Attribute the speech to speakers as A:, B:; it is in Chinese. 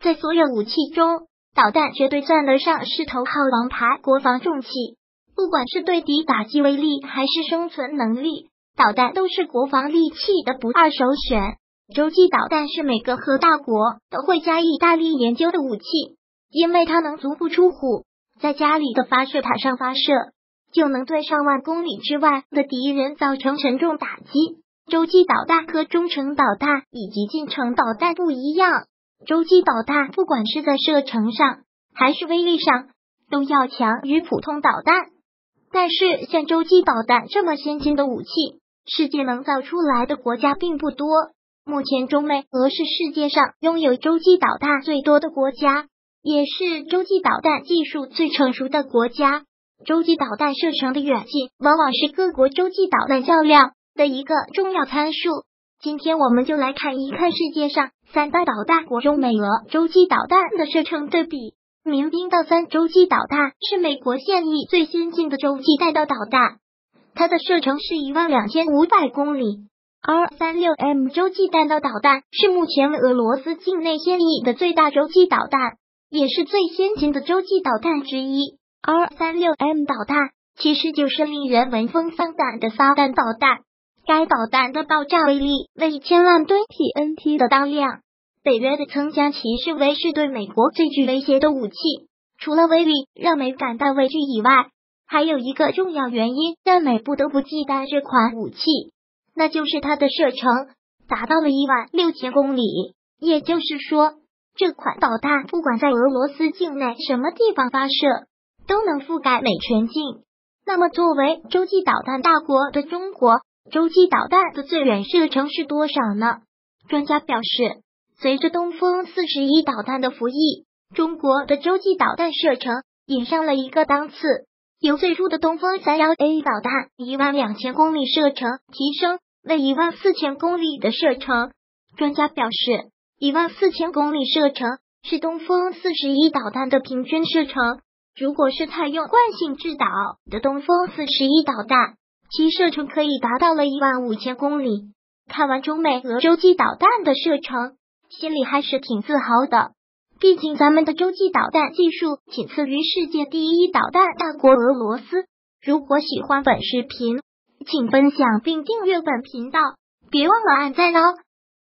A: 在所有武器中，导弹绝对算得上是头号王牌国防重器。不管是对敌打击威力还是生存能力，导弹都是国防利器的不二首选。洲际导弹是每个核大国都会加以大力研究的武器，因为它能足不出户，在家里的发射塔上发射，就能对上万公里之外的敌人造成沉重打击。洲际导弹和中程导弹以及近程导弹不一样，洲际导弹不管是在射程上还是威力上都要强于普通导弹。但是像洲际导弹这么先进的武器，世界能造出来的国家并不多。目前中美俄是世界上拥有洲际导弹最多的国家，也是洲际导弹技术最成熟的国家。洲际导弹射程的远近往往是各国洲际导弹较量的一个重要参数。今天我们就来看一看世界上三大导弹国中美俄洲际导弹的射程对比。民兵道3洲际导弹是美国现役最先进的洲际弹道导弹，它的射程是12500公里。R-36M 洲际弹道导弹是目前俄罗斯境内现役的最大洲际导弹，也是最先进的洲际导弹之一。R-36M 导弹其实就是令人闻风丧胆的撒旦导弹，该导弹的爆炸威力为1000万吨 TNT 的当量。北约的曾将其视为是对美国最具威胁的武器，除了威力让美感到畏惧以外，还有一个重要原因让美不得不忌惮这款武器，那就是它的射程达到了16000公里。也就是说，这款导弹不管在俄罗斯境内什么地方发射，都能覆盖美全境。那么作为洲际导弹大国的中国，洲际导弹的最远射程是多少呢？专家表示，随着东风41导弹的服役，中国的洲际导弹射程也上了一个档次，由最初的东风31A 导弹12000公里射程提升为14000公里的射程。专家表示，14000公里射程是东风41导弹的平均射程，如果是采用惯性制导的东风41导弹，其射程可以达到了15000公里。看完中美俄洲际导弹的射程，心里还是挺自豪的，毕竟咱们的洲际导弹技术仅次于世界第一导弹大国俄罗斯。如果喜欢本视频，请分享并订阅本频道，别忘了按赞哦。